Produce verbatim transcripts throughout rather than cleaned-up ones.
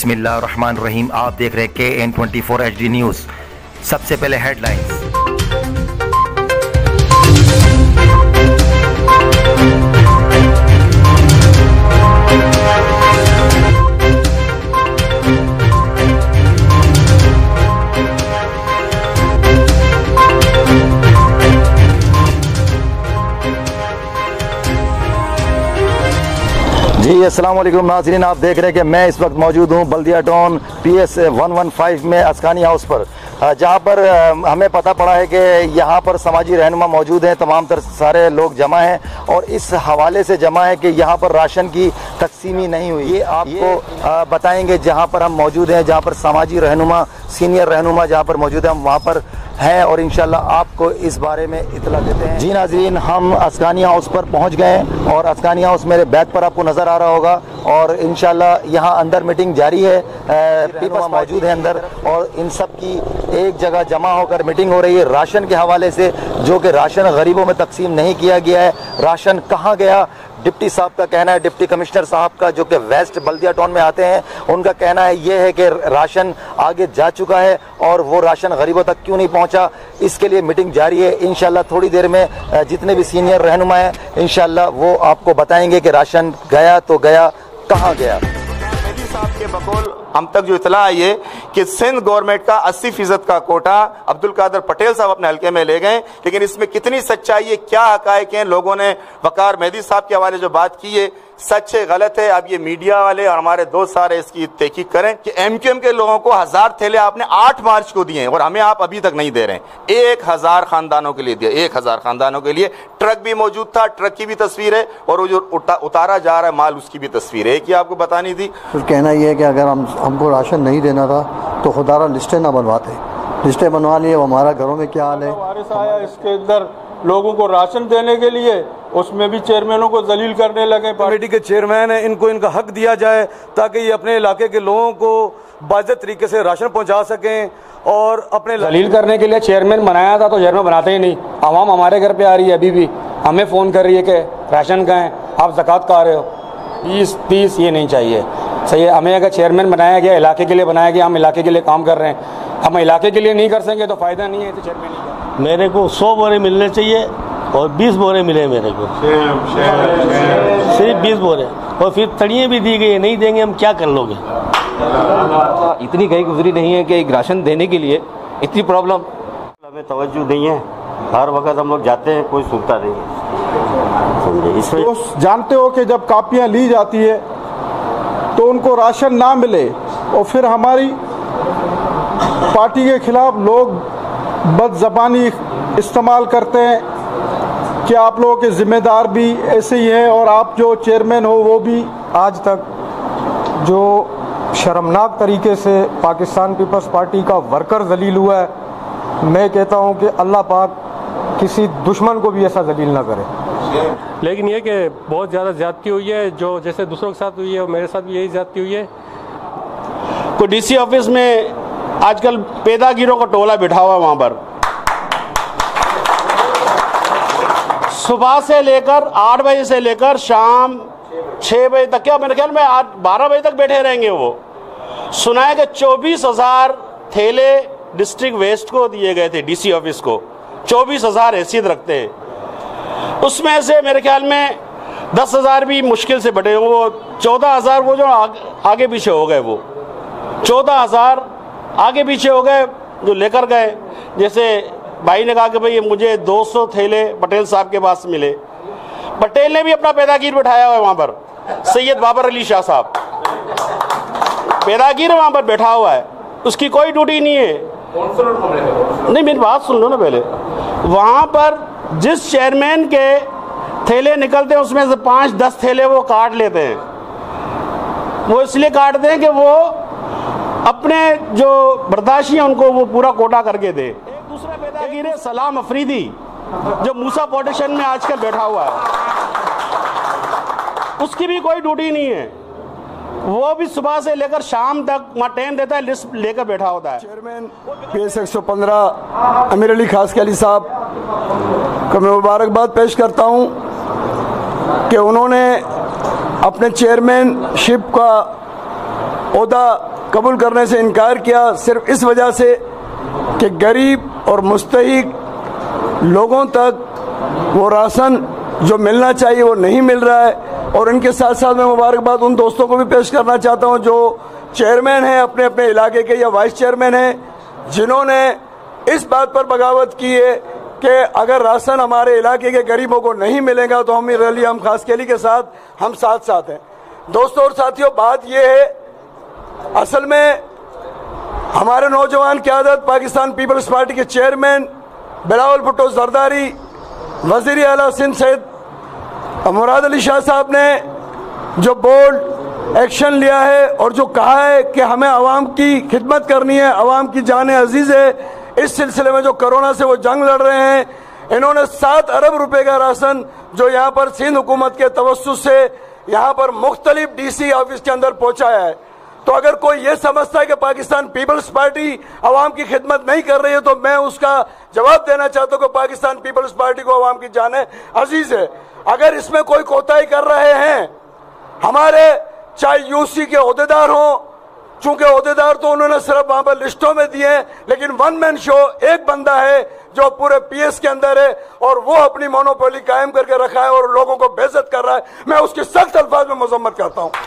बिस्मिल्लाहिर्रहमानिर्रहीम। आप देख रहे हैं K N twenty four HD डी न्यूज़। सबसे पहले हेडलाइंस। जी अस्सलाम वालेकुम नाज़रीन, आप देख रहे हैं कि मैं इस वक्त मौजूद हूँ Baldia town PS S one one फाइव में अस्कानी हाउस पर, जहाँ पर हमें पता पड़ा है कि यहाँ पर समाजी रहनुमा मौजूद हैं, तमाम तर सारे लोग जमा हैं और इस हवाले से जमा है कि यहाँ पर राशन की तकसीमी नहीं हुई। ये आपको बताएंगे जहाँ पर हम मौजूद हैं, जहाँ पर समाजी रहनुमा सीनियर रहनुमा जहाँ पर मौजूद हैं, हम वहाँ पर हैं और इंशाल्लाह आपको इस बारे में इतला देते हैं। जी नाज़रीन, हम अस्कानी हाउस पर पहुँच गए और अस्कानी हाउस मेरे बैक पर आपको नज़र आ रहा होगा और इंशाल्लाह यहाँ अंदर मीटिंग जारी है, पीपल्स मौजूद है अंदर और इन सब की एक जगह जमा होकर मीटिंग हो रही है राशन के हवाले से, जो कि राशन गरीबों में तकसीम नहीं किया गया है। राशन कहाँ गया? डिप्टी साहब का कहना है, डिप्टी कमिश्नर साहब का जो कि वेस्ट बल्दिया टाउन में आते हैं, उनका कहना है ये है कि राशन आगे जा चुका है और वो राशन गरीबों तक क्यों नहीं पहुंचा। इसके लिए मीटिंग जारी है। इंशाल्लाह थोड़ी देर में जितने भी सीनियर रहनुमा हैं इंशाल्लाह वो आपको बताएंगे कि राशन गया तो गया, कहाँ गया। साहब के बकौल हम तक जो इतला आई है कि सिंध गवर्नमेंट का अस्सी फीसद का कोटा अब्दुल कादर पटेल साहब अपने हल्के में ले गए, लेकिन इसमें कितनी सच्चाई है, क्या हकायक हैं, लोगों ने वकार मेहदी साहब के हवाले जो बात की है सच है गलत है, अब ये मीडिया वाले और हमारे दोस्त सारे इसकी तहकीक करें कि एमक्यूएम के लोगों को हजार थैले आपने आठ मार्च को दिए हैं और हमें आप अभी तक नहीं दे रहे हैं। एक हजार खानदानों के लिए दिया, एक हजार खानदानों के लिए। ट्रक भी मौजूद था, ट्रक की भी तस्वीर है और वो जो उता, उतारा जा रहा है माल उसकी भी तस्वीर है, कि आपको बतानी थी। फिर कहना यह है कि अगर हम हमको राशन नहीं देना था तो खुदारा लिस्टें ना बनवाते, लिस्टें बनवा लिए। हमारा घरों में क्या हाल है, वारिस आया इसके अंदर लोगों को राशन देने के लिए, उसमें भी चेयरमैनों को जलील करने लगे। कमेटी के चेयरमैन है, इनको इनका हक दिया जाए ताकि ये अपने इलाके के लोगों को बाज़ेबत तरीके से राशन पहुंचा सकें और अपने जलील करने के लिए चेयरमैन बनाया था तो चेयरमैन बनाते ही नहीं। आवाम हमारे घर पे आ रही है, अभी भी हमें फ़ोन कर रही है कि राशन कहाँ है, आप ज़कात खा रहे हो, बीस तीस, ये नहीं चाहिए। सही है, हमें अगर चेयरमैन बनाया गया, इलाके के लिए बनाया गया, हम इलाके के लिए काम कर रहे हैं, हम इलाके के लिए नहीं कर सकेंगे तो फ़ायदा नहीं है। तो चेयरमैन नहीं कर, मेरे को सौ बोरे मिलने चाहिए और बीस बोरे मिले मेरे को, सिर्फ बीस बोरे, और फिर तड़ियाँ भी दी गई, नहीं देंगे हम क्या कर लोगे। इतनी कहीं गुजरी नहीं है कि एक राशन देने के लिए इतनी प्रॉब्लम। हमें तवज्जो नहीं है, हर वक्त हम लोग जाते हैं, कोई सुनता नहीं है, समझे। इसमें जानते हो कि जब कापियाँ ली जाती है तो उनको राशन ना मिले और फिर हमारी पार्टी के खिलाफ लोग बदज़बानी इस्तेमाल करते हैं कि आप लोगों के ज़िम्मेदार भी ऐसे ही हैं और आप जो चेयरमैन हो वो भी। आज तक जो शर्मनाक तरीके से पाकिस्तान पीपल्स पार्टी का वर्कर जलील हुआ है, मैं कहता हूं कि अल्लाह पाक किसी दुश्मन को भी ऐसा जलील ना करे। लेकिन ये कि बहुत ज़्यादा ज़्यादती हुई है, जो जैसे दूसरों के साथ हुई है और मेरे साथ भी यही ज़्यादती हुई है। को डीसी ऑफिस में आजकल पेदागिरों का टोला बिठा हुआ है, वहाँ पर सुबह से लेकर आठ बजे से लेकर शाम छः बजे तक, क्या मेरे ख्याल में आठ बारह बजे तक बैठे रहेंगे। वो सुना है कि चौबीस हजार थैले डिस्ट्रिक्ट वेस्ट को दिए गए थे, डीसी ऑफिस को चौबीस हजार हैसियत रखते हैं। उसमें से मेरे ख्याल में दस हजार भी मुश्किल से बटे, वो चौदह हजार वो जो आग, आगे पीछे हो गए, वो चौदह हजार आगे पीछे हो गए जो लेकर गए। जैसे भाई ने कहा कि भाई मुझे दो सौ थैले पटेल साहब के पास मिले, पटेल ने भी अपना पैदागीर बैठाया हुआ है वहाँ पर, सैयद बाबर अली शाह साहब पैदागीर वहाँ पर बैठा हुआ है, उसकी कोई ड्यूटी नहीं है। नहीं, मेरी बात सुन लो ना पहले। वहाँ पर जिस चेयरमैन के थैले निकलते हैं उसमें से पाँच दस थैले वो काट लेते हैं। वो इसलिए काटते हैं कि वो अपने जो बर्दाश्ती हैं उनको वो पूरा कोटा करके दे। एक दूसरा पैदागीर है सलाम अफरीदी, जो मूसा पॉटिशन में आजकल बैठा हुआ है, उसकी भी कोई ड्यूटी नहीं है। वो भी सुबह से लेकर शाम तक वहाँ टाइम देता है, लिस्ट लेकर बैठा होता है। चेयरमैन पी एस एक सौ पंद्रह अमीर अली खास के अली साहब को मैं मुबारकबाद पेश करता हूँ कि उन्होंने अपने चेयरमैनशिप का ओहदा कबूल करने से इनकार किया, सिर्फ इस वजह से कि गरीब और मुस्तहिक लोगों तक वो राशन जो मिलना चाहिए वो नहीं मिल रहा है। और इनके साथ साथ मैं मुबारकबाद उन दोस्तों को भी पेश करना चाहता हूं जो चेयरमैन हैं अपने अपने इलाके के या वाइस चेयरमैन हैं, जिन्होंने इस बात पर बगावत की है कि अगर राशन हमारे इलाके के गरीबों को नहीं मिलेगा तो हम रैली हम खासकेली के साथ हम साथ साथ हैं। दोस्तों और साथियों, बात यह है, असल में हमारे नौजवान क़यादत पाकिस्तान पीपल्स पार्टी के चेयरमैन बिलावल भुट्टो जरदारी, वज़ीर आला सिंध सैयद मुराद अली शाह साहब ने जो बोल्ड एक्शन लिया है और जो कहा है कि हमें आवाम की खिदमत करनी है, आवाम की जान अजीज़ है, इस सिलसिले में जो कोरोना से वो जंग लड़ रहे हैं, इन्होंने सात अरब रुपए का राशन जो यहाँ पर सिंध हुकूमत के तवस्सुस से यहाँ पर मुख्तलिफ डीसी ऑफिस के अंदर पहुँचाया है। तो अगर कोई ये समझता है कि पाकिस्तान पीपल्स पार्टी आवाम की खिदमत नहीं कर रही है तो मैं उसका जवाब देना चाहता हूँ कि पाकिस्तान पीपल्स पार्टी को आवाम की जान अजीज है। अगर इसमें कोई कोताही कर रहे हैं, हमारे चाहे यूसी के ओहदेदार हों, चूंकि ओहदेदार तो उन्होंने सिर्फ वहां पर लिस्टों में दिए हैं, लेकिन वन मैन शो एक बंदा है जो पूरे पीएस के अंदर है और वो अपनी मोनोपोली कायम करके रखा है और लोगों को बेइज्जत कर रहा है। मैं उसकी सख्त अल्फाज में मजम्मत करता हूं।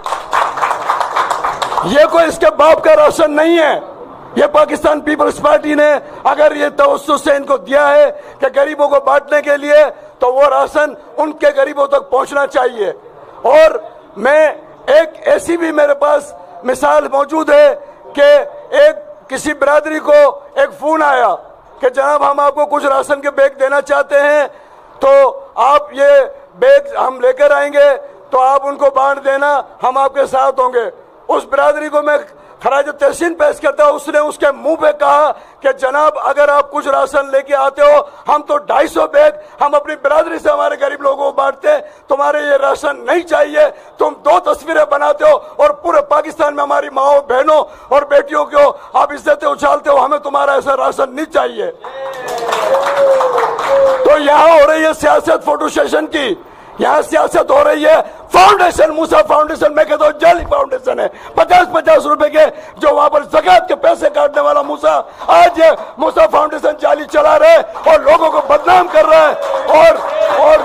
ये कोई इसके बाप का राशन नहीं है, ये पाकिस्तान पीपल्स पार्टी ने अगर ये तवस्सुस से इनको दिया है कि गरीबों को बांटने के लिए, तो वो राशन उनके गरीबों तक पहुंचना चाहिए। और मैं एक ऐसी भी मेरे पास मिसाल मौजूद है कि एक किसी बिरादरी को एक फोन आया कि जनाब हम आपको कुछ राशन के बैग देना चाहते हैं, तो आप ये बैग हम लेकर आएंगे तो आप उनको बांट देना, हम आपके साथ होंगे। उस बिरादरी को मैं खराज तहसीन पेश करता हूं, उसने उसके मुंह पे कहा कि जनाब अगर आप कुछ राशन लेके आते हो, हम तो ढाई सौ बैग हम अपनी बिरादरी से हमारे गरीब लोगों को बांटते हैं, तुम्हारे ये राशन नहीं चाहिए। तुम दो तस्वीरें बनाते हो और पूरे पाकिस्तान में हमारी माओ बहनों और बेटियों को आप इज्जतें उछालते हो, हमें तुम्हारा ऐसा राशन नहीं चाहिए। तो यहाँ हो रही है सियासत फोटो सेशन की, यहाँ सियासत हो रही है। फाउंडेशन मूसा फाउंडेशन, मैं कहता हूँ जाली फाउंडेशन है, पचास पचास रुपए के जो वहां पर ज़कात के पैसे काटने वाला मूसा, आज ये मूसा फाउंडेशन जाली चला रहे और लोगों को बदनाम कर रहा है। और और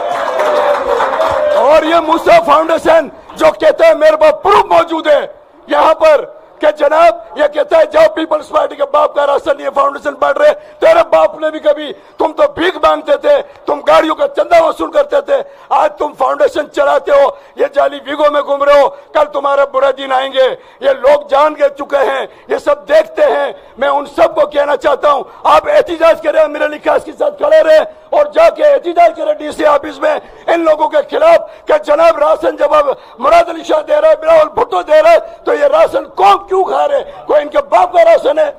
और ये मूसा फाउंडेशन जो कहता है मेरे पास प्रूफ मौजूद है यहाँ पर कि जनाब ये कहता है जाओ पीपल्स पार्टी के बाप का राशन ये फाउंडेशन बांट रहे, तेरे बाप ने भी कभी, तुम तो भीख मांगते थे, तुम गाड़ियों का चंदा वसूल करते थे, आज तुम फाउंडेशन चलाते हो, ये जाली वीगो में घूम रहे हो, कल तुम्हारे बुरे दिन आएंगे। ये लोग जान के चुके हैं, ये सब देखते हैं। मैं उन सबको कहना चाहता हूं, आप एहतिजाज करें, अमीर अली खास के साथ खड़े रहे और जाके एहतिजाज करें डीसी ऑफिस में इन लोगों के खिलाफ कि जनाब राशन जब अब मुराद अली शाह दे रहा है, बिलावल भुट्टो दे रहा है, तो ये राशन कौन क्यों खा रहे? कोई इनके बाप का राशन है?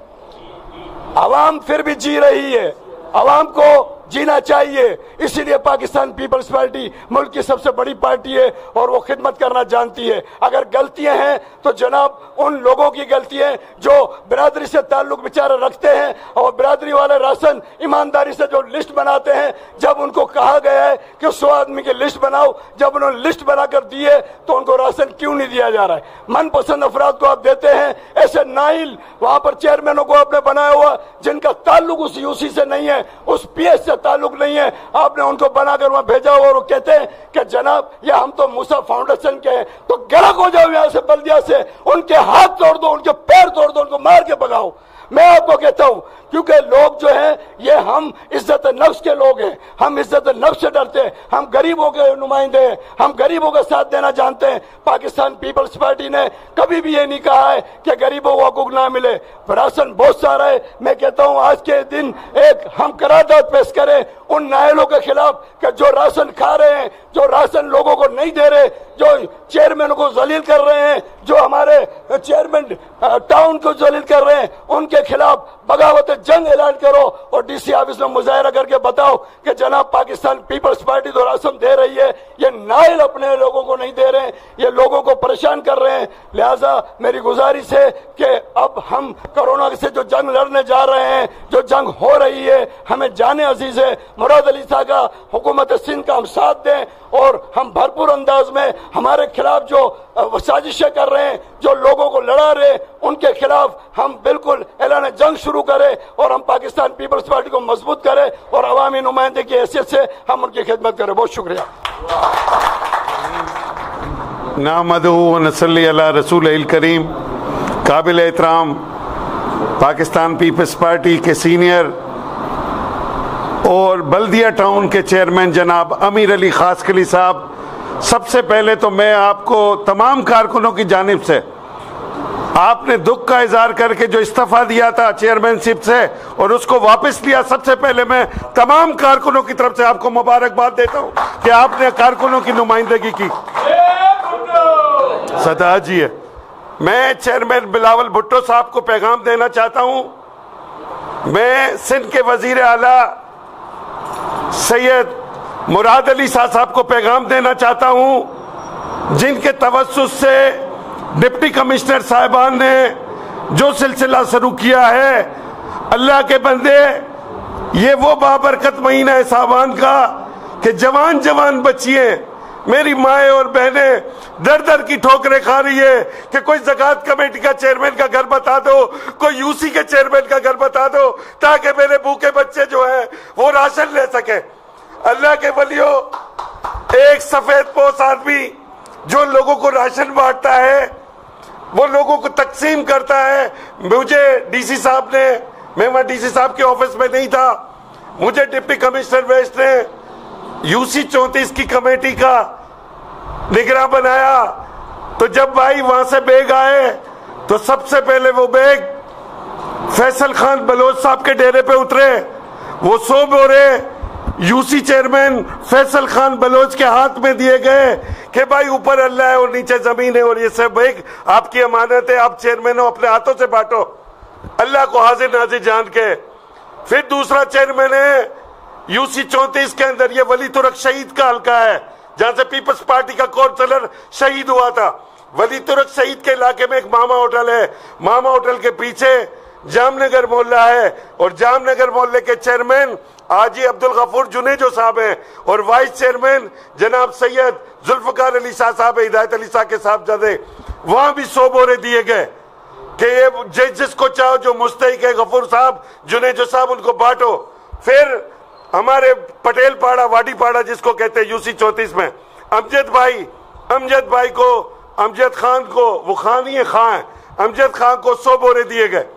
आवाम फिर भी जी रही है, आवाम को जीना चाहिए। इसीलिए पाकिस्तान पीपल्स पार्टी मुल्क की सबसे बड़ी पार्टी है और वो खिदमत करना जानती है। अगर गलतियां हैं तो जनाब उन लोगों की गलती है जो बिरादरी से ताल्लुक बेचारे रखते हैं और बिरादरी वाले राशन ईमानदारी से जो लिस्ट बनाते हैं, जब उनको कहा गया है कि सौ आदमी की लिस्ट बनाओ, जब उन्होंने लिस्ट बनाकर दी है तो उनको राशन क्यों नहीं दिया जा रहा है? मनपसंद अफराद को आप देते हैं, ऐसे नाइल वहां पर चेयरमैनों को आपने बनाया हुआ जिनका ताल्लुक उस यूसी से नहीं है, उस पीएस से ताल्लुक नहीं है, आपने उनको बनाकर वहां भेजा हुआ और वो कहते हैं कि जनाब ये हम तो मूसा फाउंडेशन के हैं। तो गलत हो जाओ यहां से, बल्दिया से, उनके हाथ तोड़ दो, उनके पैर तोड़ दो, उनको मार के भगाओ। मैं आपको कहता हूं क्योंकि लोग जो हैं ये हम इज्जत नफ्स के लोग हैं, हम इज्जत नफ्स से डरते हैं, हम गरीबों के नुमाइंदे हैं, हम गरीबों का साथ देना जानते हैं। पाकिस्तान पीपल्स पार्टी ने कभी भी ये नहीं कहा है कि गरीबों को हकूक ना मिले। राशन बहुत सारा है। मैं कहता हूं आज के दिन एक हम करारदाद पेश करें उन नायलों के खिलाफ कि जो राशन खा रहे हैं, जो राशन लोगों को नहीं दे रहे, जो चेयरमैन को जलील कर रहे हैं, जो हमारे चेयरमैन टाउन को जलील कर रहे हैं, उनके खिलाफ बगावत जंग ऐलान करो और डीसी ऑफिस में मुजाहरा करके बताओ कि जनाब पाकिस्तान पीपल्स पार्टी तो राशन दे रही है, ये नाइल अपने लोगों को नहीं दे रहे हैं, ये लोगों को परेशान कर रहे हैं। लिहाजा मेरी गुजारिश है कि अब हम कोरोना से जो जंग लड़ने जा रहे हैं, जो जंग हो रही है, हमें जाने अजीज है। मुराद अली साहब का, हुकूमत सिंध का हम साथ दें और हम भरपूर अंदाज में हमारे खिलाफ जो साजिशें कर रहे हैं, जो लोगों को लड़ा रहे हैं, उनके खिलाफ हम बिल्कुल ऐलान जंग शुरू करें और हम पाकिस्तान पीपल्स पार्टी को मजबूत करें और अवामी नुमाइंदे की हैसियत से हम उनकी खिदमत करें। बहुत शुक्रिया। नामदहू व नसल्ली अला रसूल करीम। काबिल एहतराम पाकिस्तान पीपल्स पार्टी के सीनियर और बल्दिया टाउन के चेयरमैन जनाब अमीर अली खासकली साहब, सबसे पहले तो मैं आपको तमाम कारकुनों की जानिब से, आपने दुख का इजहार करके जो इस्तीफा दिया था चेयरमैनशिप से और उसको वापस लिया, सबसे पहले मैं तमाम कारकुनों की तरफ से आपको मुबारकबाद देता हूं कि आपने कारकुनों की नुमाइंदगी की। सदा जी है। मैं चेयरमैन बिलावल भुट्टो साहब को पैगाम देना चाहता हूं। मैं सिंध के वजीर आला सैयद मुराद अली शाह साहब को पैगाम देना चाहता हूं, जिनके तवस्सुस से डिप्टी कमिश्नर साहिबान ने जो सिलसिला शुरू किया है। अल्लाह के बंदे, ये वो बाबरकत महीना है सावन का कि जवान जवान बच्चियां, मेरी माएँ और बहनें दर दर की ठोकरें खा रही है कि कोई ज़कात कमेटी का चेयरमैन का घर बता दो, कोई यूसी के चेयरमैन का घर बता दो, ताकि मेरे भूखे बच्चे जो हैं वो राशन ले सके। अल्लाह के वलियों, एक सफेद पोश आदमी जो लोगों को राशन बांटता है, वो लोगों को तकसीम करता है। मुझे डीसी साहब ने, मैं वहां डीसी साहब के ऑफिस में नहीं था, मुझे डिप्टी कमिश्नर वेस्ट ने यूसी चौंतीस की कमेटी का निगरान बनाया। तो जब भाई वहां से बैग आए तो सबसे पहले वो बैग फैसल खान बलोच साहब के डेरे पे उतरे। वो सौ बोरे यूसी चेयरमैन फैसल खान बलोच के हाथ में दिए गए कि भाई ऊपर अल्लाह है और नीचे जमीन है और ये सब बैग आपकी अमानत है, आप चेयरमैन हो, अपने हाथों से बांटो, अल्लाह को हाजिर नाजिर जान के। फिर दूसरा चेयरमैन है यूसी चौंतीस के अंदर, ये वली तुरक शहीद का हल्का है, जहां से पीपल्स पार्टी का काउंसलर शहीद हुआ था। वली तुरक शहीद के इलाके में एक मामा होटल है, मामा होटल के पीछे जामनगर मोहल्ला है और जामनगर मोहल्ले के चेयरमैन आजी अब्दुल गफूर जुनेजो साहब हैं और वाइस चेयरमैन जनाब सैयद जुल्फकार अली शाह साहब, हिदायत अली शाह के साहबजादे। वहां भी सौ बोरे दिए गए कि ये जिसको चाहो, जो मुस्तहिक है गफूर साहब, जुनेजो साहब, उनको बांटो। फिर हमारे पटेल पाड़ा, वाडी पाड़ा जिसको कहते हैं यूसी चौंतीस में, अमजद भाई, अमजद भाई को, अमजद खान को, वो खान ही है, खान अमजद खान को सौ बोरे दिए गए।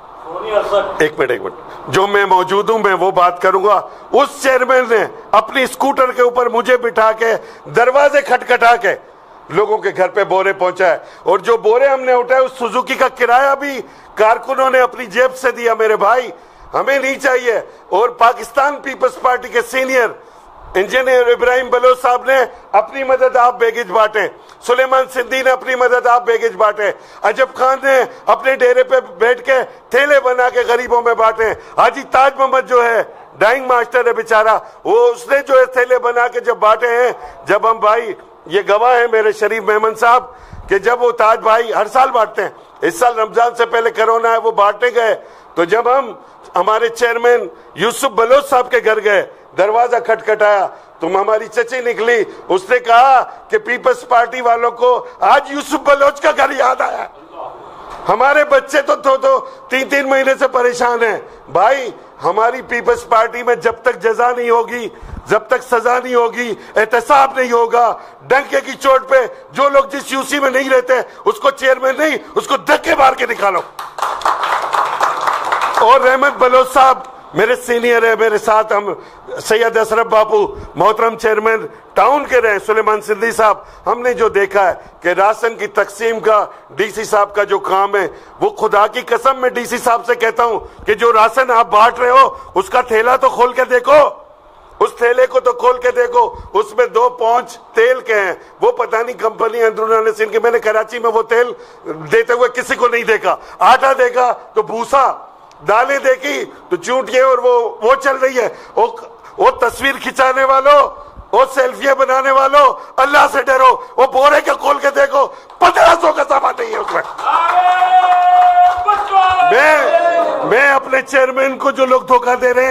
एक मिनट एक मिनट जो मैं मौजूद हूं मैं वो बात करूंगा। उस चेयरमैन ने अपनी स्कूटर के ऊपर मुझे बिठा के दरवाजे खटखटा के लोगों के घर पे बोरे पहुंचाए और जो बोरे हमने उठाए उस सुजुकी का किराया भी कारकुनों ने अपनी जेब से दिया। मेरे भाई, हमें नहीं चाहिए। और पाकिस्तान पीपल्स पार्टी के सीनियर इंजीनियर इब्राहिम बलोच साहब ने अपनी मदद आप बैगेज बांटे, सुलेमान सिद्दी ने अपनी मदद आप बैगेज बांटे, अजब खान ने अपने डेरे पे बैठ के थैले बना के गरीबों में बांटे, हाजी ताज मोहम्मद जो है डाइंग मास्टर है बेचारा, वो उसने जो है थैले बना के जब बांटे हैं, जब हम भाई, ये गवाह है मेरे शरीफ मेमन साहब कि जब वो ताज भाई हर साल बांटते हैं, इस साल रमजान से पहले कोरोना है वो बांटने गए, तो जब हम हमारे चेयरमैन यूसुफ बलोच साहब के घर गए, दरवाजा खटखटाया, तुम हमारी चची निकली, उसने कहा कि पीपल्स पार्टी वालों को आज यूसुफ बलोच का घर याद आया। हमारे बच्चे तो तो, तो तीन तीन महीने से परेशान हैं। भाई, हमारी पीपल्स पार्टी में जब तक जजा नहीं होगी, जब तक सजा नहीं होगी, एहतसाब नहीं होगा, डंके की चोट पे जो लोग जिस यूसी में नहीं रहते उसको चेयरमैन नहीं, उसको धक्के मार के निकालो। और रहमत बलोच साहब मेरे सीनियर है, मेरे साथ हम सैयद अशरफ बापू मोहतरम चेयरमैन टाउन के रहे, सुलेमान सिद्दी साहब, हमने जो देखा है कि राशन की तकसीम का डीसी साहब का जो काम है, वो खुदा की कसम मैं डीसी साहब से कहता हूं कि जो राशन आप बांट रहे हो उसका थैला तो खोल के देखो, उस थैले को तो खोल के देखो, उसमें दो पौंच तेल के हैं, वो पता नहीं कंपनी अंदरूना सिंह के, मैंने कराची में वो तेल देते हुए किसी को नहीं देखा। आटा देखा तो भूसा, दालें देखी तो चूंटियां, और वो वो चल रही है। वो वो तस्वीर खिंचाने वालों, वो सेल्फियां बनाने वालों, अल्लाह से डरो, वो बोरे के खोल के देखो, पंद्रह सौ का सामान नहीं है उसमें। मैं मैं अपने चेयरमैन को जो लोग धोखा दे रहे हैं,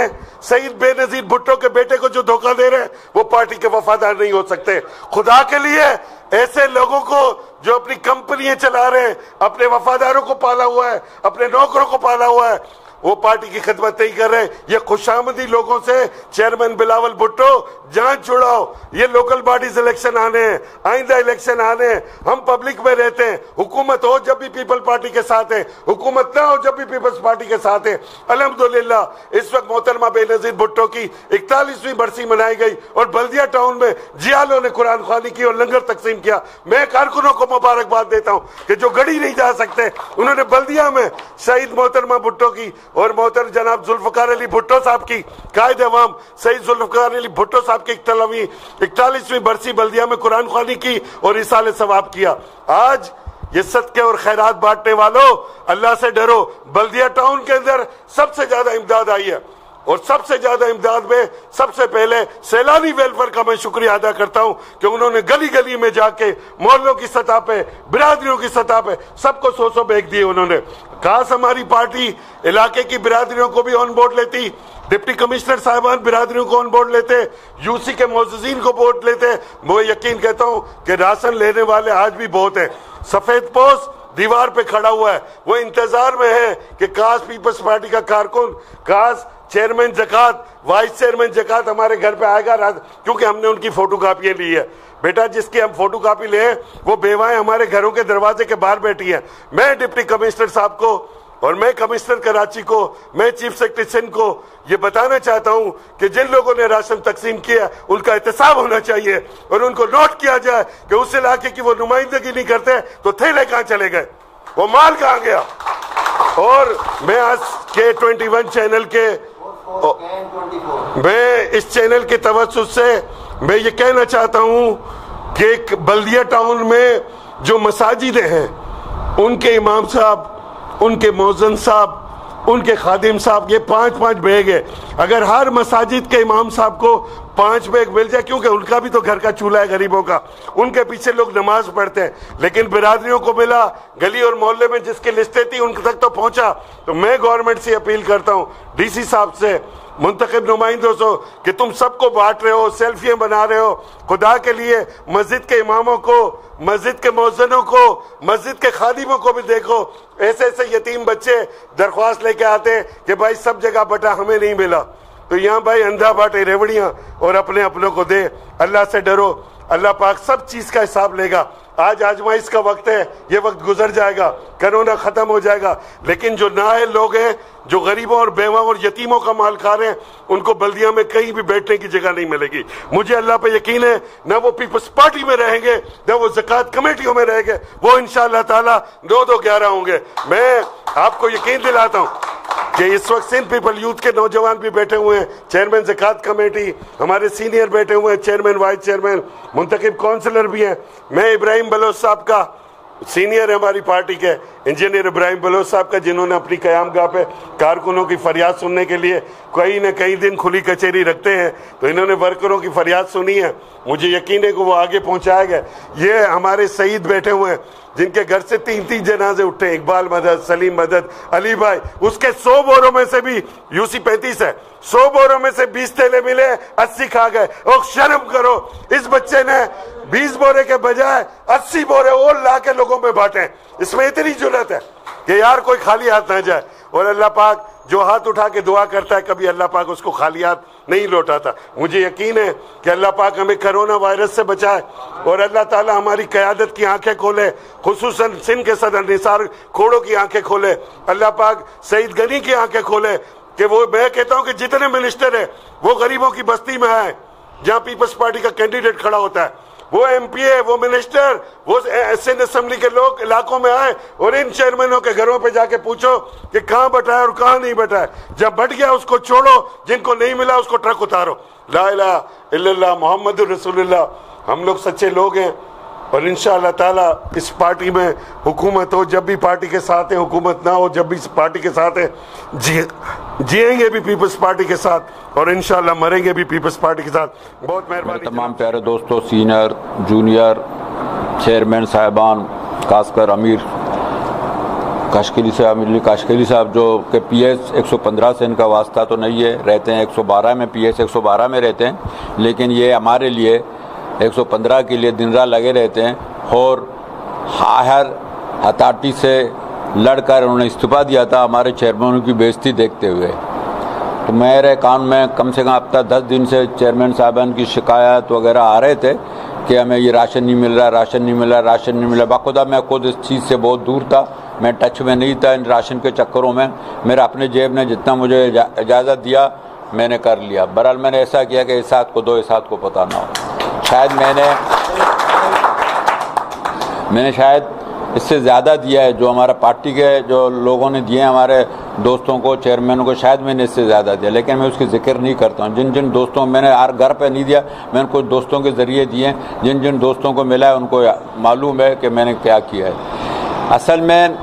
सईद बेनजीर भुट्टो के बेटे को जो धोखा दे रहे हैं वो पार्टी के वफादार नहीं हो सकते। खुदा के लिए ऐसे लोगों को जो अपनी कंपनियां चला रहे हैं, अपने वफादारों को पाला हुआ है, अपने नौकरों को पाला हुआ है, वो पार्टी की खिदमत नहीं कर रहे। ये खुशामदी लोगों से चेयरमैन बिलावल भुट्टो जांच छुड़ाओ। ये लोकल बॉडीज इलेक्शन आने हैं, आइंदा इलेक्शन आने हैं, हम पब्लिक में रहते हैं। हुकूमत हो जब भी पीपल पार्टी के साथ है, हुकूमत ना हो जब भी पीपल्स पार्टी के साथ है। अल्हम्दुलिल्लाह इस वक्त मोहतरमा बेनजीर भुट्टो की इकतालीसवीं बरसी मनाई गई और बल्दिया टाउन में जियालों ने कुरान ख्वानी की और लंगर तकसीम किया। मैं कारकुनों को मुबारकबाद देता हूँ कि जो गड़ी नहीं जा सकते, उन्होंने बल्दिया में शहीद मोहतरमा भुट्टो की और मोहतर जनाब जुल्फकार अली भुट्टो साहब की कायद अवाम शहीद जुल्फकार अली भुट्टो साहब की इकतालीसवीं बरसी बल्दिया में कुरान ख्वानी की और इसाले सवाब किया। आज ये सदके और खैरात बांटने वालों, अल्लाह से डरो। बल्दिया टाउन के अंदर सबसे ज्यादा इमदाद आई है और सबसे ज्यादा इमदाद में सबसे पहले सैलानी वेलफेयर का मैं शुक्रिया अदा करता हूं कि उन्होंने गली गली में जाके मोहल्लों की सतह पे, बिरादरियों की सतह पे सबको सौ सौ बैग दिए उन्होंने। काश हमारी पार्टी इलाके की बिरादरियों को भी ऑन बोर्ड लेती, डिप्टी कमिश्नर साहिबान बिरादरियों को ऑन बोर्ड लेते, यूसी के मोअज़्ज़िज़ीन को बोर्ड लेते। मैं यकीन कहता हूं कि राशन लेने वाले आज भी बहुत है। सफेद पोस्ट दीवार पे खड़ा हुआ है, वो इंतजार में है कि काश पीपल्स पार्टी का कारकुन, काश चेयरमैन जकात, वाइस चेयरमैन जकात हमारे घर पे आएगा, क्योंकि हमने उनकी फोटो कापियां ली है। बेटा जिसकी हम फोटो कापी ले वो बेवाएं हमारे घरों के दरवाजे के बाहर बैठी है। मैं डिप्टी कमिश्नर साहब को और मैं कमिश्नर कराची को, मैं चीफ सेक्रेटरी सिंध को ये बताना चाहता हूं कि जिन लोगों ने राशन तकसीम किया उनका एहतसाब होना चाहिए और उनको नोट किया जाए कि उस इलाके की वो नुमाइंदगी नहीं करते तो थैले कहां चले गए, वो माल कहां गया। और मैं आज के ट्वेंटी वन चैनल के मैं इस चैनल के तवज्जुह से मैं ये कहना चाहता हूं कि बल्दिया टाउन में जो मसाजिदें हैं उनके इमाम साहब, उनके मौज़न साहब, उनके खादिम साहब, ये पांच पांच बैग है। अगर हर मसाजिद के इमाम साहब को पांच बैग मिल जाए, क्योंकि उनका भी तो घर का चूल्हा है गरीबों का, उनके पीछे लोग नमाज पढ़ते हैं, लेकिन बिरादरियों को मिला, गली और मोहल्ले में जिसकी लिस्टें थी उन तक तो पहुंचा। तो मैं गवर्नमेंट से अपील करता हूं, डीसी साहब से, मुंतखब नुमाइंदों से, कि तुम सबको बांट रहे हो, सेल्फियां बना रहे हो, खुदा के लिए मस्जिद के इमामों को, मस्जिद के मौज़्ज़िनों को, मस्जिद के खादिमों को भी देखो। ऐसे ऐसे यतीम बच्चे दरख्वास्त लेके आते हैं कि भाई सब जगह बटा, हमें नहीं मिला, तो यहाँ भाई अंधा बांटे रेवड़ियां और अपने अपनों को दे। अल्लाह से डरो, अल्लाह पाक सब चीज का हिसाब लेगा। आज आजमाइश का वक्त है, ये वक्त गुजर जाएगा, कोरोना खत्म हो जाएगा, लेकिन जो नाअहल लोग हैं, जो गरीबों और बेवाओं और यतीमों का माल खा रहे हैं, उनको बल्दिया में कहीं भी बैठने की जगह नहीं मिलेगी। मुझे अल्लाह पे यकीन है, ना वो पीपल्स पार्टी में रहेंगे, ना वो ज़कात कमेटियों में रहेंगे, वो इंशाअल्लाह ताला दो दो ग्यारह होंगे। मैं आपको यकीन दिलाता हूँ कि इस वक्त सिंध पीपल यूथ के नौजवान भी बैठे हुए हैं, चेयरमैन ज़कात कमेटी, हमारे सीनियर बैठे हुए हैं, चेयरमैन, वाइस चेयरमैन, मुंतखब काउंसलर भी हैं। मैं इब्राहिम बलोच साहब का सीनियर है हमारी पार्टी के, इंजीनियर इब्राहिम बलोच साहब का, जिन्होंने अपनी कयामगाह पे कारकुनों की फरियाद सुनने के लिए कई न कई दिन खुली कचहरी रखते हैं, तो इन्होंने वर्करों की फरियाद सुनी है। मुझे यकीन है कि वो आगे पहुंचाएगा। ये हमारे शहीद बैठे हुए हैं जिनके घर से तीन तीन जनाजे उठे, इकबाल मदद, सलीम मदद, अली भाई, उसके सौ बोरों में से भी यूसी पैंतीस है, सौ बोरों में से बीस थैले मिले, अस्सी खा गए। और शर्म करो, इस बच्चे ने बीस बोरे के बजाय अस्सी बोरे और ला के लोगों में बांटे। इसमें इतनी जुर्रत है कि यार कोई खाली हाथ ना जाए। और अल्लाह पाक जो हाथ उठा के दुआ करता है, कभी अल्लाह पाक उसको खाली हाथ नहीं लौटाता। मुझे यकीन है कि अल्लाह पाक हमें कोरोना वायरस से बचाए और अल्लाह ताला हमारी क़यादत की आंखें खोले, खुसूसन सिंध के सदर निसार खोड़ों की आंखें खोले, अल्लाह पाक सईद गनी की आंखें खोले कि वो, मैं कहता हूं कि जितने मिनिस्टर है वो गरीबों की बस्ती में आए, जहां पीपल्स पार्टी का कैंडिडेट खड़ा होता है, वो एमपीए, वो मिनिस्टर, वो सिंध असेंबली के लोग इलाकों में आए और इन चेयरमैनों के घरों पे जाके पूछो कि कहां बटा है और कहां नहीं बटा है। जब बट गया उसको छोड़ो, जिनको नहीं मिला उसको ट्रक उतारो। ला इलाहा इल्लल्लाह मुहम्मदुर रसूलुल्लाह। हम लोग सच्चे लोग हैं और इंशाअल्लाह ताला इस पार्टी में हुकूमत हो, जब भी पार्टी के साथ है, हुकूमत ना हो जब भी इस पार्टी के साथ है, जी जिएंगे भी पीपल्स पार्टी के साथ और इंशाअल्लाह मरेंगे भी पीपल्स पार्टी के साथ। बहुत मेहरबानी। तमाम प्यारे दोस्तों, सीनियर, जूनियर, चेयरमैन साहिबान, खासकर अमीर काशकेली साहब अमीर अली काशकेली साहब जो कि पी एस एक सौ पंद्रह से इनका वास्ता तो नहीं है, रहते हैं एक सौ बारह में, पी एस एक सौ बारह में रहते हैं, लेकिन ये हमारे लिए एक सौ पंद्रह के लिए दिन रात लगे रहते हैं और हायर अथॉरिटी से लड़कर उन्होंने इस्तीफा दिया था हमारे चेयरमैन की बेइज्जती देखते हुए। तो मेरे कान में कम से कम अब तक दस दिन से चेयरमैन साहबान की शिकायत वगैरह आ रहे थे कि हमें ये राशन नहीं मिल रहा, राशन नहीं मिल रहा, राशन नहीं मिल रहा। बाखुदा मैं खुद इस चीज़ से बहुत दूर था, मैं टच में नहीं था इन राशन के चक्करों में। मेरा अपने जेब ने जितना मुझे इजाज़त दिया मैंने कर लिया। बहरहाल मैंने ऐसा किया कि इस हाथ को दो, इस हाथ को पता ना हो। शायद मैंने मैंने शायद इससे ज़्यादा दिया है जो हमारा पार्टी के जो लोगों ने दिए हमारे दोस्तों को, चेयरमैन को, शायद मैंने इससे ज़्यादा दिया, लेकिन मैं उसकी जिक्र नहीं करता हूँ। जिन जिन दोस्तों मैंने हर घर पे नहीं दिया, मैंने कुछ दोस्तों के ज़रिए दिए। जिन जिन दोस्तों को मिला है उनको मालूम है कि मैंने क्या किया है। असल में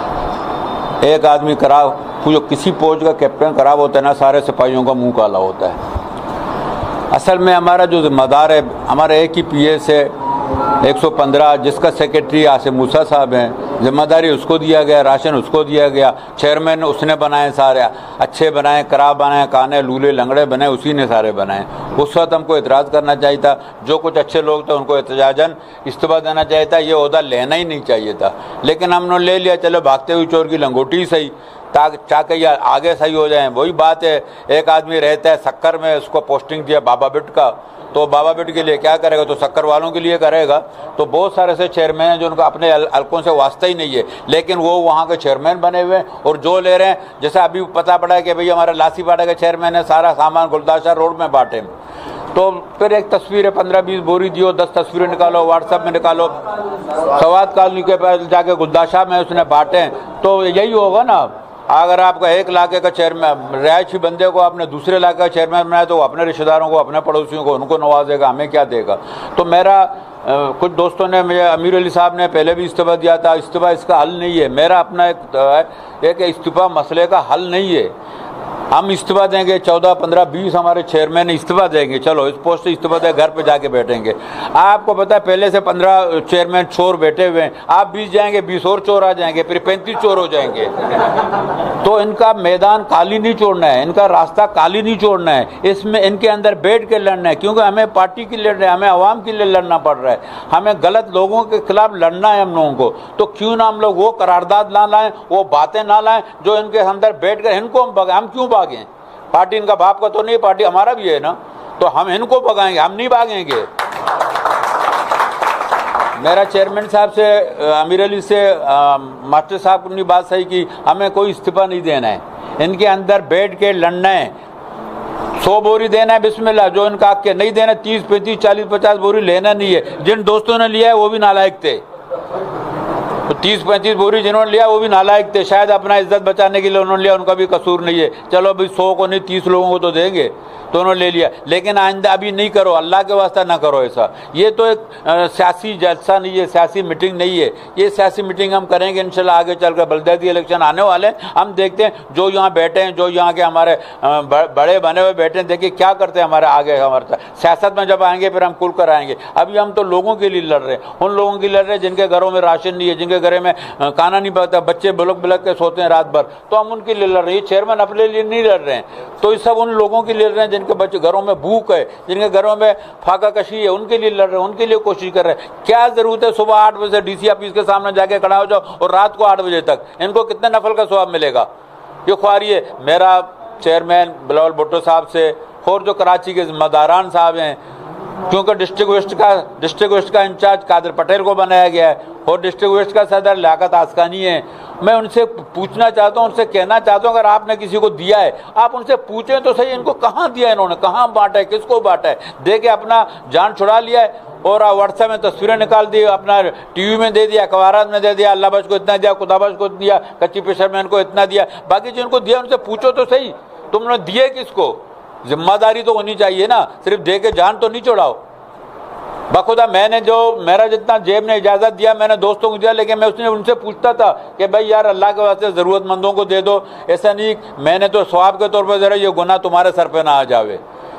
एक आदमी खराब, जो किसी फौज का कैप्टन खराब होता है ना, सारे सिपाहियों का मुँह काला होता है। असल में हमारा जो जिम्मेदार है, हमारा एक ही पी एस है एक सौ पंद्रह, जिसका सेक्रेटरी आसिम मूसा साहब हैं, जिम्मेदारी उसको दिया गया, राशन उसको दिया गया, चेयरमैन उसने बनाए, सारे अच्छे बनाए, खराब बनाए, काने लूले लंगड़े बनाए, उसी ने सारे बनाए। उस वक्त हमको एतराज़ करना चाहिए था। जो कुछ अच्छे लोग थे उनको एहतजाजन इस्तीफा देना चाहिए था, ये ओहदा लेना ही नहीं चाहिए था, लेकिन हमने ले लिया। चलो भागते हुए चोर की लंगोटी सही, ताकि चाके आगे सही हो जाए। वही बात है, एक आदमी रहता है शक्कर में, उसको पोस्टिंग दिया बाबा बिट का, तो बाबा बिट के लिए क्या करेगा, तो शक्कर वालों के लिए करेगा। तो बहुत सारे से चेयरमैन हैं जो उनका अपने हल्कों से वास्ता ही नहीं है, लेकिन वो वहाँ के चेयरमैन बने हुए हैं और जो ले रहे हैं। जैसे अभी पता पड़ा है कि भाई हमारा लासीपाड़ा के चेयरमैन है, सारा सामान गुलदाशा रोड में बांटे, तो फिर एक तस्वीर है, पंद्रह बीस बोरी दियो, दस तस्वीरें निकालो, व्हाट्सएप में निकालो, सवाद कॉलोनी के पास जाके गुलदाशा में उसने बांटे, तो यही होगा ना। अगर आपका एक इलाके का चेयरमैन, रिहायशी बंदे को आपने दूसरे इलाके का चेयरमैन बनाया, तो वो अपने रिश्तेदारों को, अपने पड़ोसियों को, उनको नवाजेगा, हमें क्या देगा। तो मेरा आ, कुछ दोस्तों ने, मुझे अमीर अली साहब ने पहले भी इस्तीफा दिया था, इस्तीफा इसका हल नहीं है। मेरा अपना एक एक इस्तीफा मसले का हल नहीं है। हम इस्तीफा देंगे, चौदह पंद्रह बीस हमारे चेयरमैन इस्तीफा देंगे, चलो इस पोस्ट से इस्तीफा दे, घर पे जाके बैठेंगे। आपको पता है पहले से पंद्रह चेयरमैन चोर बैठे हुए हैं, आप बीस जाएंगे, बीस और चोर आ जाएंगे, फिर पैंतीस चोर हो जाएंगे। तो इनका मैदान खाली नहीं छोड़ना है, इनका रास्ता खाली नहीं छोड़ना है, इसमें इनके अंदर बैठ के लड़ना है, क्योंकि हमें पार्टी के लिए लड़ रहे हैं, हमें आवाम के लिए लड़ना पड़ रहा है, हमें गलत लोगों के खिलाफ लड़ना है हम लोगों को। तो क्यों ना हम लोग वो करारदाद ना लाएं, वो बातें ना लाएं जो इनके अंदर बैठ कर इनको हम भगाएं। हम क्यों भागें? पार्टी इनका बाप का तो नहीं, पार्टी हमारा भी है ना, तो हम इनको भगाएंगे, हम नहीं भागेंगे। मेरा चेयरमैन साहब से, अमीर अली से, आ, मास्टर साहब ने बात सही की, हमें कोई इस्तीफा नहीं देना है, इनके अंदर बैठ के लड़ना है। सौ बोरी देना है बिस्मिल्लाह, जो इनका हक के नहीं देना, तीस पैंतीस चालीस पचास बोरी लेना नहीं है। जिन दोस्तों ने लिया है वो भी नालायक थे, तो तीस पैंतीस बोरी जिन्होंने लिया वो भी नालायक थे, शायद अपना इज्जत बचाने के लिए उन्होंने लिया, उनका भी कसूर नहीं है। चलो भाई सौ को नहीं तीस लोगों को तो देंगे, तो उन्होंने ले लिया, लेकिन आइंदा अभी नहीं करो, अल्लाह के वास्ता ना करो ऐसा। ये तो एक आ, सियासी जलसा नहीं है, सियासी मीटिंग नहीं है। ये सियासी मीटिंग हम करेंगे इंशाल्लाह आगे चलकर, बलदियाती इलेक्शन आने वाले, हम देखते हैं जो यहाँ बैठे हैं, जो यहाँ के हमारे आ, बड़े बने हुए बैठे हैं, देखिए क्या करते हैं हमारे आगे। हमारे सियासत में जब आएंगे फिर हम खुल कर आएंगे। अभी हम तो लोगों के लिए लड़ रहे हैं, उन लोगों के लिए लड़ रहे हैं जिनके घरों में राशन नहीं है, जिनके घरों में खाना नहीं पकता, बच्चे बिलक बिलक के सोते हैं रात भर, तो हम उनके लिए लड़ रहे हैं। चेयरमैन अपने लिए नहीं लड़ रहे हैं, तो ये सब उन लोगों के लिए लड़ रहे हैं जिनके बच्चे घरों में भूख है, जिनके घरों में फाका कशी है, उनके लिए लड़ रहे हैं, उनके लिए कोशिश कर रहे हैं। क्या जरूरत है सुबह आठ बजे से डीसी ऑफिस के सामने जाके खड़ा हो जाओ और रात को आठ बजे तक, इनको कितने नफल का सवाब मिलेगा? ये ख्वारी है। मेरा चेयरमैन बिलावल भुट्टो साहब से और जो कराची के जिम्मेदारान साहब हैं, क्योंकि डिस्ट्रिक्ट वेस्ट का डिस्ट्रिक्ट वेस्ट का इंचार्ज कादिर पटेल को बनाया गया है और डिस्ट्रिक्ट वेस्ट का सदर लियाकत आसकानी है, मैं उनसे पूछना चाहता हूँ, उनसे कहना चाहता हूँ, अगर आपने किसी को दिया है आप उनसे पूछें तो सही, इनको कहाँ दिया, इन्होंने कहाँ बांटा है, किसको बांटा है। दे के अपना जान छुड़ा लिया है और व्हाट्सएप में तस्वीरें निकाल दी, अपना टीवी में दे दिया, अखबारात में दे दिया, अल्लाह बख्श को इतना दिया, खुदा बख्श को दिया, कच्ची फिशरमैन को इतना दिया। बाकी जिनको दिया उनसे पूछो तो सही, तुमने दिए किसको? जिम्मेदारी तो होनी चाहिए ना, सिर्फ दे के जान तो नहीं छोड़ाओ। बखुदा मैंने जो मेरा जितना जेब ने इजाज़त दिया मैंने दोस्तों को दिया, लेकिन मैं उसने उनसे पूछता था कि भाई यार अल्लाह के वास्ते ज़रूरतमंदों को दे दो, ऐसा नहीं मैंने तो सवाब के तौर पर ज़रा ये गुनाह तुम्हारे सर पे ना आ जावे।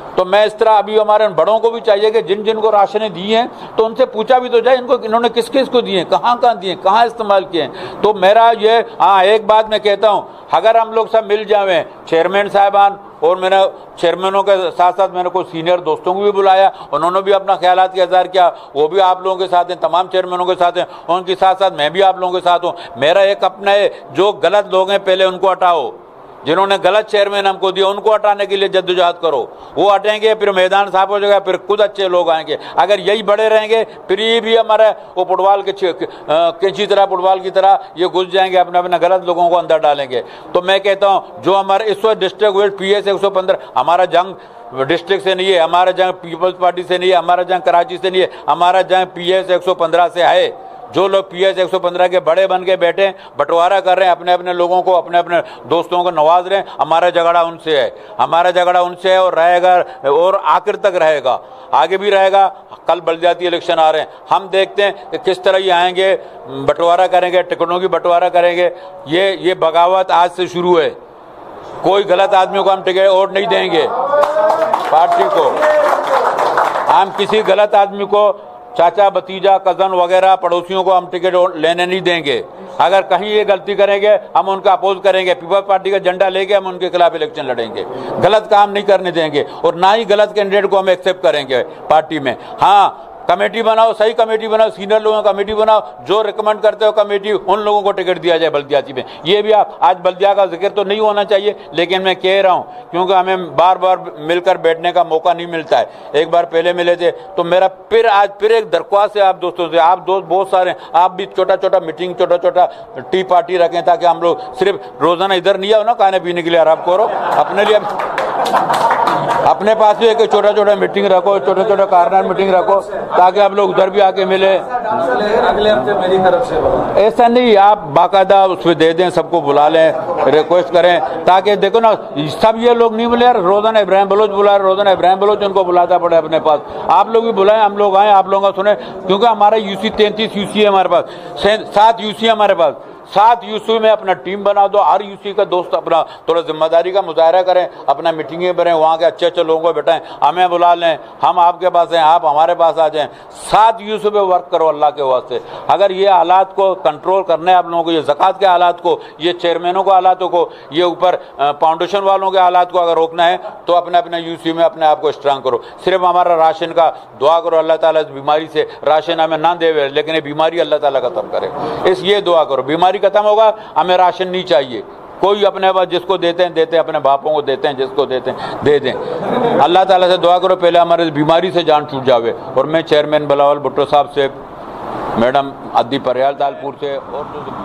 तो मैं इस तरह अभी हमारे बड़ों को भी चाहिए कि जिन जिन को राशनें दी हैं तो उनसे पूछा भी तो जाए इनको इन्होंने किस किस को दिए, कहाँ कहाँ दिए, कहाँ इस्तेमाल किए। तो मेरा ये हाँ एक बात मैं कहता हूँ, अगर हम लोग सब मिल जाएं, चेयरमैन साहबान और मेरे चेयरमैनों के साथ साथ मैंने कुछ सीनियर दोस्तों को भी बुलाया, उन्होंने भी अपना ख्यालात का इज़हार किया, वो भी आप लोगों के साथ हैं, तमाम चेयरमैनों के साथ हैं, उनके साथ साथ मैं भी आप लोगों के साथ हूँ। मेरा एक अपना है, जो गलत लोग हैं पहले उनको हटाओ, जिन्होंने गलत चेयरमैन हमको दिया उनको हटाने के लिए जद्दोजहद करो। वो हटेंगे फिर मैदान साफ हो जाएगा, फिर खुद अच्छे लोग आएंगे। अगर यही बड़े रहेंगे फिर ये भी हमारा वो फुटबॉल के कैंची तरह फुटबॉल की तरह ये घुस जाएंगे, अपने अपने गलत लोगों को अंदर डालेंगे। तो मैं कहता हूँ जो हमारे इस वक्त डिस्ट्रिक्ट वेस्ट पी एस एक सौ पंद्रह हमारा जंग डिस्ट्रिक्ट से नहीं है, हमारा जंग पीपल्स पार्टी से नहीं है, हमारा जंग कराची से नहीं है, हमारा जंग पी एस एक सौ पंद्रह से है। जो लोग पी एस एक सौ पंद्रह के बड़े बन के बैठे बंटवारा कर रहे हैं, अपने अपने लोगों को अपने अपने दोस्तों को नवाज रहे हैं, हमारा झगड़ा उनसे है, हमारा झगड़ा उनसे है और रहेगा और आखिर तक रहेगा, आगे भी रहेगा। कल बलदियाती इलेक्शन आ रहे हैं, हम देखते हैं कि किस तरह ये आएंगे, बंटवारा करेंगे, टिकटों की बंटवारा करेंगे। ये ये बगावत आज से शुरू है। कोई गलत आदमियों को हम टिकट वोट नहीं देंगे पार्टी को, हम किसी गलत आदमी को, चाचा भतीजा कजन वगैरह पड़ोसियों को हम टिकट लेने नहीं देंगे। अगर कहीं ये गलती करेंगे हम उनका अपोज करेंगे, पीपल्स पार्टी का झंडा लेके हम उनके खिलाफ इलेक्शन लड़ेंगे। गलत काम नहीं करने देंगे और ना ही गलत कैंडिडेट को हम एक्सेप्ट करेंगे पार्टी में। हाँ, कमेटी बनाओ, सही कमेटी बनाओ, सीनियर लोगों का कमेटी बनाओ, जो रिकमेंड करते हो कमेटी उन लोगों को टिकट दिया जाए बल्दियाती में। ये भी आप आज बल्दिया का जिक्र तो नहीं होना चाहिए, लेकिन मैं कह रहा हूँ क्योंकि हमें बार बार मिलकर बैठने का मौका नहीं मिलता है। एक बार पहले मिले थे तो मेरा फिर आज फिर एक दरख्वास्त है आप दोस्तों से, आप दोस्त बहुत सारे, आप भी छोटा छोटा मीटिंग, छोटा छोटा टी पार्टी रखें ताकि हम लोग सिर्फ रोजाना इधर नहीं आओ ना खाने पीने के लिए आराम करो, अपने लिए अपने पास भी एक छोटा छोटा मीटिंग रखो, छोटे छोटे कार्नर मीटिंग रखो ताकि आप लोग उधर भी आके मिले। अगले हफ्ते मेरी तरफ से ऐसा नहीं, आप बाकायदा उसमें दे दें, सबको बुला लें, रिक्वेस्ट करें ताकि देखो ना सब ये लोग नहीं मिले यार, रोजाना इब्राहिम बलोच बुला रहे, रोजाना इब्राहिम बलोच उनको बुलाता पड़े अपने पास। आप लोग भी बुलाएं, हम लोग आए, आप लोगों का सुने, क्योंकि हमारा यूसी तैंतीस यूसी है हमारे पास, सात यूसी हमारे पास, सात यूसी में अपना टीम बना दो, हर यूसी का दोस्त अपना थोड़ा जिम्मेदारी का मुजाहरा करें, अपना मीटिंगें करें, वहाँ के अच्छे अच्छे लोगों को बैठाएं, हमें बुला लें, हम आपके पास हैं, आप हमारे पास आ जाएं, सात यूसी पे वर्क करो अल्लाह के वास्ते। अगर ये हालात को कंट्रोल करने आप लोगों को, ये ज़कात के हालात को, ये चेयरमैनों के हालातों को, ये ऊपर फाउंडेशन वालों के हालात को अगर रोकना है तो अपने अपने यूसी में अपने आप को स्ट्रांग करो। सिर्फ हमारा राशन का दुआ करो अल्लाह ताला इस बीमारी से राशन हमें ना दे, लेकिन ये बीमारी अल्लाह ताला खत्म करे, इस ये दुआ करो। बीमारी खत्म होगा, हमें राशन नहीं चाहिए, कोई अपने पास जिसको देते हैं देते हैं, अपने बापों को देते हैं, जिसको देते हैं दे दें। अल्लाह ताला से दुआ करो पहले हमारे इस बीमारी से जान छूट जावे। और मैं चेयरमैन बिलावल भुट्टो साहब से, मैडम अद्दी परयाल तालपुर से और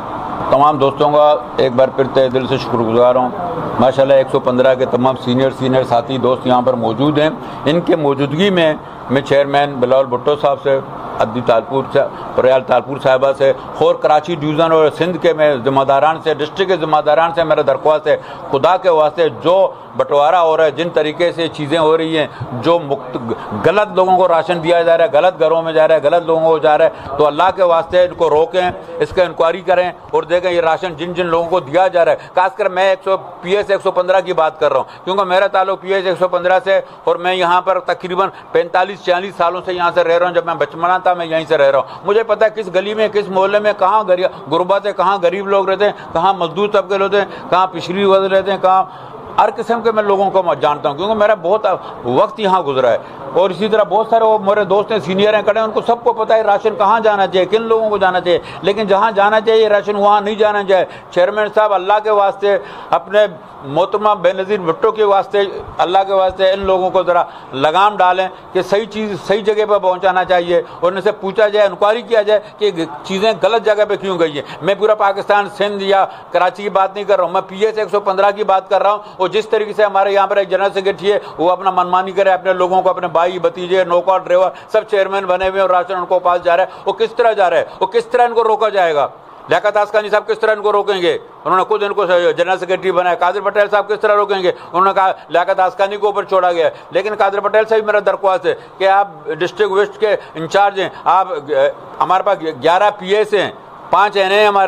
तमाम दोस्तों का एक बार फिर तहे दिल से शुक्रगुजार हूँ। माशाल्लाह एक सौ पंद्रह के तमाम सीनियर सीनियर साथी दोस्त यहाँ पर मौजूद हैं। इनके मौजूदगी में मैं चेयरमैन बिलावल भुट्टो साहब से, अद्दी तालपुर से, परयाल तालपुर साहिबा से और कराची डिवीज़न और सिंध के मैं जिम्मेदारान से, डिस्ट्रिक्ट के जिम्मेदारान से मेरा दरख्वास्त है, खुदा के वास्ते जो बंटवारा हो रहा है, जिन तरीके से चीज़ें हो रही हैं, जो मुक्त गलत लोगों को राशन दिया जा रहा है, गलत घरों में जा रहा है, गलत लोगों को जा रहा है, तो अल्लाह के वास्ते इनको रोकें, इसका इंक्वायरी करें और देखें ये राशन जिन जिन लोगों को दिया जा रहा है। खासकर मैं एक सौ पी एस एक सौ पंद्रह की बात कर रहा हूँ क्योंकि मेरा ताल्लुक पी एस एक सौ पंद्रह से, और मैं यहाँ पर तकरीबन पैंतालीस चालीस सालों से यहाँ से रह रहा हूँ। जब मैं बचपना था मैं यहीं से रह रहा हूँ, मुझे पता है किस गली में, किस मोहल्ले में कहाँ गुरबत है, कहाँ गरीब लोग रहते हैं, कहाँ मजदूर तबके रहते हैं, कहाँ पिछड़ी वर्ग रहते हैं, कहाँ हर किस्म के मैं लोगों को मैं जानता हूँ क्योंकि मेरा बहुत वक्त यहाँ गुजरा है। और इसी तरह बहुत सारे वो मेरे दोस्त हैं, सीनियर हैं, खड़े हैं, उनको सबको पता है राशन कहाँ जाना चाहिए, किन लोगों को जाना चाहिए, लेकिन जहाँ जाना चाहिए राशन वहाँ नहीं जाना चाहिए। चेयरमैन साहब अल्लाह के वास्ते, अपने मोहतरमा बेनज़ीर भुट्टो के वास्ते, अल्लाह के वास्ते इन लोगों को ज़रा लगाम डालें कि सही चीज़ सही जगह पर पहुँचाना चाहिए और इनसे पूछा जाए, इंक्वायरी किया जाए कि चीज़ें गलत जगह पर क्यों गई है। मैं पूरा पाकिस्तान, सिंध या कराची की बात नहीं कर रहा हूँ, मैं पी एस एक सौ पंद्रह की बात कर रहा हूँ। और जिस तरीके से हमारे यहाँ पर एक जनरल सेक्रेटरी है, वो अपना मनमानी करे, अपने लोगों को, अपने भाई भतीजे, नौकर ड्राइवर सब चेयरमैन बने हुए और राशन उनको पास जा रहा है, वो किस तरह जा रहा है, वो किस तरह इनको रोका जाएगा। लियाकत आसकानी साहब किस तरह इनको रोकेंगे, उन्होंने खुद इनको जनरल सेक्रेटरी बनाया। कादिर पटेल साहब किस तरह रोकेंगे, उन्होंने कहा लियाकत आसकानी को ऊपर छोड़ा गया। लेकिन कादिर पटेल से भी मेरा दरख्वास्त है कि आप डिस्ट्रिक्ट वेस्ट के इंचार्ज हैं, आप हमारे पास ग्यारह पी एस हैं, पाँच एन ए हमारे पास,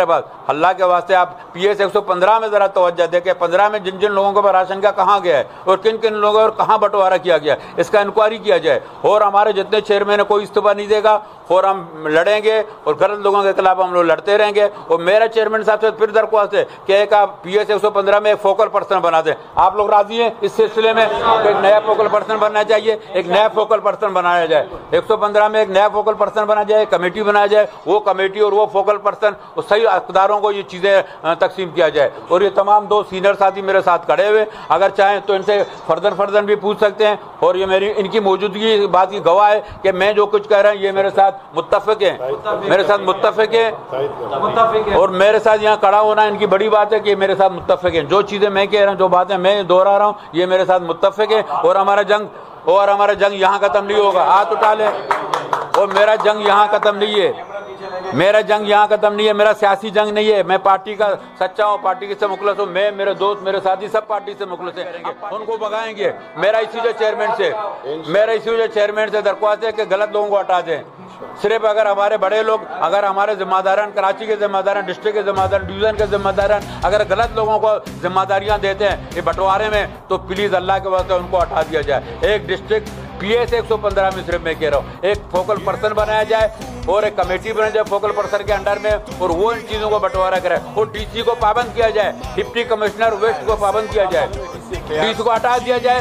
अल्लाह के वास्ते आप पी एस एक सौ पंद्रह में जरा तवज्जो दें कि पंद्रह में जिन जिन लोगों को राशन का कहाँ गया है और किन किन लोगों और कहाँ बंटवारा किया गया, इसका इंक्वायरी किया जाए। और हमारे जितने चेयरमैन है कोई इस्तीफा नहीं देगा और हम लड़ेंगे और गलत लोगों के खिलाफ हम लोग लड़ते रहेंगे। और मेरा चेयरमैन साहब से फिर दरख्वास्त है कि एक आप पी एस एक सौ पंद्रह में एक फोकल पर्सन बना दें। आप लोग राजी हैं इस सिलसिले में? एक नया फोकल पर्सन बनना चाहिए, एक नया फोकल पर्सन बनाया जाए। एक सौ पंद्रह में एक नया फोकल पर्सन बना जाए, कमेटी बनाया जाए, वो कमेटी और वो फोकल पर्सन और सही अखदारों को ये चीज़ें तकसीम किया जाए। और ये तमाम दो सीनियर साथी मेरे साथ खड़े हुए, अगर चाहें तो इनसे फर्दर फर्दर भी पूछ सकते हैं। और ये मेरी इनकी मौजूदगी बात की गवाह है कि मैं जो कुछ कह रहा हूँ ये मेरे साथ मुत्तफिक है, मेरे साथ मुत्तफिक है। और मेरे साथ यहाँ खड़ा होना इनकी बड़ी बात है कि मेरे साथ मुत्तफिक है। जो चीज़ें मैं कह रहा हूँ, जो बातें मैं दोहरा रहा हूँ, ये मेरे साथ मुत्तफिक है। और हमारा जंग और हमारा जंग यहाँ खत्म नहीं होगा, हाथ उठा ले। और मेरा जंग यहाँ खत्म नहीं है, मेरा जंग यहाँ खत्म नहीं है, मेरा सियासी जंग नहीं है। मैं पार्टी का सच्चा हूँ, पार्टी से मुखलस हूँ। मैं, मेरे दोस्त, मेरे साथी सब पार्टी से मुखलस हैं, उनको भगाएंगे। मेरा इसी जो चेयरमैन से मेरा इसी जो चेयरमैन से दरख्वास्त है कि गलत लोगों को हटा दें। सिर्फ अगर हमारे बड़े लोग, अगर हमारे जिम्मेदारान, कराची के जिम्मेदारान, डिस्ट्रिक्ट के जिम्मेदारान, डिवीजन के जिम्मेदारान अगर गलत लोगों को जिम्मेदारियां देते हैं ये बंटवारे में, तो प्लीज अल्लाह के वास्ते उनको हटा दिया जाए। एक डिस्ट्रिक्ट पी एस एक सौ पंद्रह में सिर्फ मैं कह रहा हूँ एक फोकल पर्सन बनाया जाए और एक कमेटी बनाई जाए फोकल पर्सन के अंडर में, और वो इन चीजों को बंटवारा करे। और डी सी को पाबंद किया जाए, डिप्टी कमिश्नर वेस्ट को पाबंद किया जाए, डी सी को हटा दिया जाए,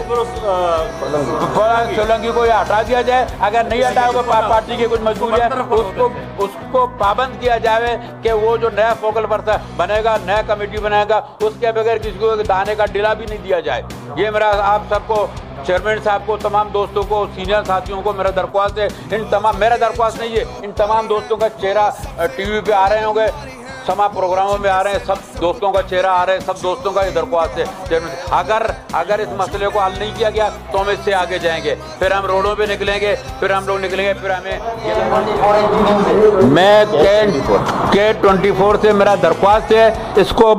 सोलंकी को हटा दिया जाए। अगर नहीं हटाएगा पार्टी की कुछ मजबूरी है, उसको उसको पाबंद किया जाए कि वो जो नया फोकल पर्सन बनेगा, नया कमेटी बनाएगा, उसके बगैर किसी को दाने का डिला भी नहीं दिया जाए। ये मेरा आप सबको, चेयरमैन साहब को, तमाम दोस्तों को, सीनियर साथियों को मेरा दरख्वास्त है। इन तमाम मेरा दरख्वास्त नहीं है, इन तमाम दोस्तों का चेहरा टीवी पे आ रहे होंगे, समा प्रोग्रामों में आ रहे हैं, सब दोस्तों का चेहरा आ रहे हैं, सब दोस्तों का ये दरख्वास्त है। चेयरमैन अगर अगर इस मसले को हल नहीं किया गया तो हम इससे आगे जाएंगे, फिर हम रोडों पे निकलेंगे, फिर हम लोग निकलेंगे, फिर हमें मैं के ट्वेंटी फोर से मेरा दरख्वास्त है, इसको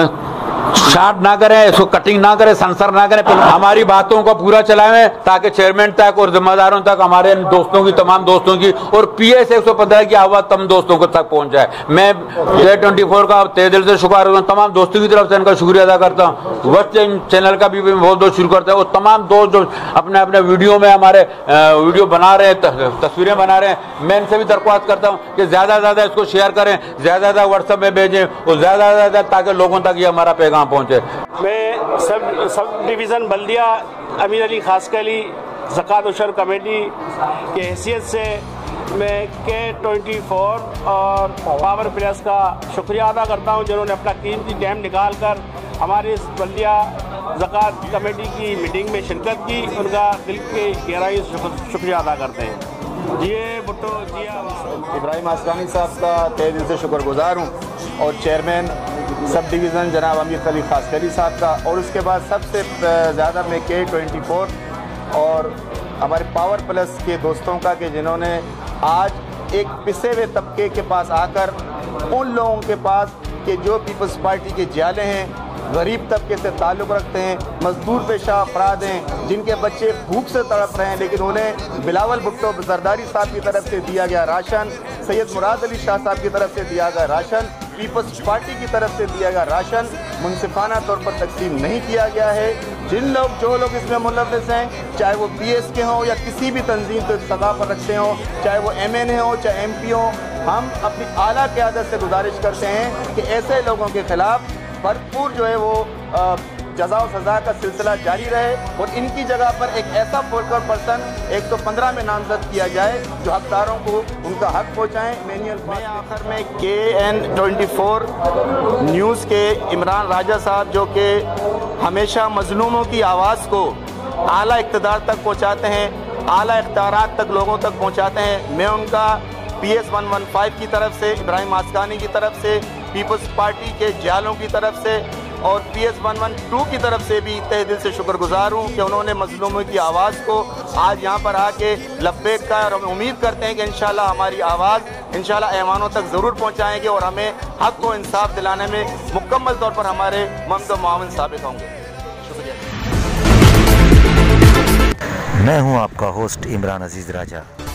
शार्ट ना करें, इसको कटिंग ना करें, सेंसर ना करें, हमारी बातों को पूरा चलाएं ताकि चेयरमैन तक और जिम्मेदारों तक, हमारे दोस्तों की, तमाम दोस्तों की और पी एस एक सौ पंद्रह की आवाज़ तमाम दोस्तों को तक पहुंच जाए। मैं के ट्वेंटी फोर का तहे दिल से शुक्र हूँ, तमाम दोस्तों की तरफ से इनका शुक्रिया अदा करता हूँ। वक्त चैनल का भी मैं बहुत बहुत शुरू करता हूँ। और तमाम दोस्त जो अपने अपने वीडियो में हमारे वीडियो बना रहे हैं, तस्वीरें बना रहे हैं, मैं इनसे भी दरख्वास्त करता हूँ कि ज़्यादा से ज़्यादा इसको शेयर करें, ज़्यादा से ज़्यादा व्हाट्सएप में भेजें और ज़्यादा से ज़्यादा ताकि लोगों तक ये हमारा पैगाम पहुँचे। मैं सब सब डिवीज़न बल्दिया अमीर अली खासकली ज़कात उशर कमेटी की हैसियत से मैं के ट्वेंटी फोर और पावर प्लस का शुक्रिया अदा करता हूं, जिन्होंने अपना कीमती टाइम निकाल कर हमारे इस बल्दिया ज़कात कमेटी की मीटिंग में शिरकत की। उनका दिल के गहराई से शुक्रिया अदा करते हैं। जी भुट्टो जी इब्राहिम आसकानी साहब का तहे दिल से शुक्रगुजार हूँ, और चेयरमैन सब डिवीज़न जनाब अमीर अली खासकली साहब का, और उसके बाद सबसे ज़्यादा मैं के ट्वेंटी फोर और हमारे पावर प्लस के दोस्तों का कि जिन्होंने आज एक पिसे हुए तबके के पास आकर उन लोगों के पास कि जो पीपल्स पार्टी के जाले हैं, गरीब तबके से ताल्लुक़ रखते हैं, मजदूर पेशा अफराद हैं, जिनके बच्चे भूख से तड़प रहे हैं, लेकिन उन्हें बिलावल भुट्टो जरदारी साहब की तरफ से दिया गया राशन, सैयद मुराद अली शाह साहब की तरफ से दिया गया राशन, पीपल्स पार्टी की तरफ से दिया गया राशन मुनसिफाना तौर पर तकसीम नहीं किया गया है। जिन लोग जो लोग इसमें मुलव्वस हैं, चाहे वो पी एस के हों या किसी भी तंजीम को सदा पर रखते हों, चाहे वो एम एन ए हो, चाहे एम पी हो, हम अपनी आला क़यादत से गुजारिश करते हैं कि ऐसे लोगों के ख़िलाफ़ भरपूर जो है वो जज़ा और सज़ा का सिलसिला जारी रहे और इनकी जगह पर एक ऐसा फोकल पर्सन एक सौ पंद्रह में नामजद किया जाए जो हकदारों को उनका हक पहुँचाएँ। मैनुअल में आखिर में के एन ट्वेंटी फोर न्यूज़ के इमरान राजा साहब, जो कि हमेशा मजलूमों की आवाज़ को आला इक़्तिदार तक पहुँचाते हैं, आला इख्तियारात तक लोगों तक पहुँचाते हैं, मैं उनका P S one one five की तरफ से, इब्राहिम आसकानी की तरफ से, पीपल्स पार्टी के जालों की तरफ से और P S one one two की तरफ से भी तहे दिल से शुक्रगुजार हूँ कि उन्होंने मजलूमों की आवाज़ को आज यहाँ पर आके लब्बैक का, और हम उम्मीद करते हैं कि इंशाल्लाह हमारी आवाज़ इंशाल्लाह ऐवानों तक ज़रूर पहुँचाएँगे और हमें हक़ को इंसाफ दिलाने में मुकम्मल तौर पर हमारे ममद व मुआविन साबित होंगे। शुक्रिया। मैं हूँ आपका होस्ट इमरान अजीज़ राजा।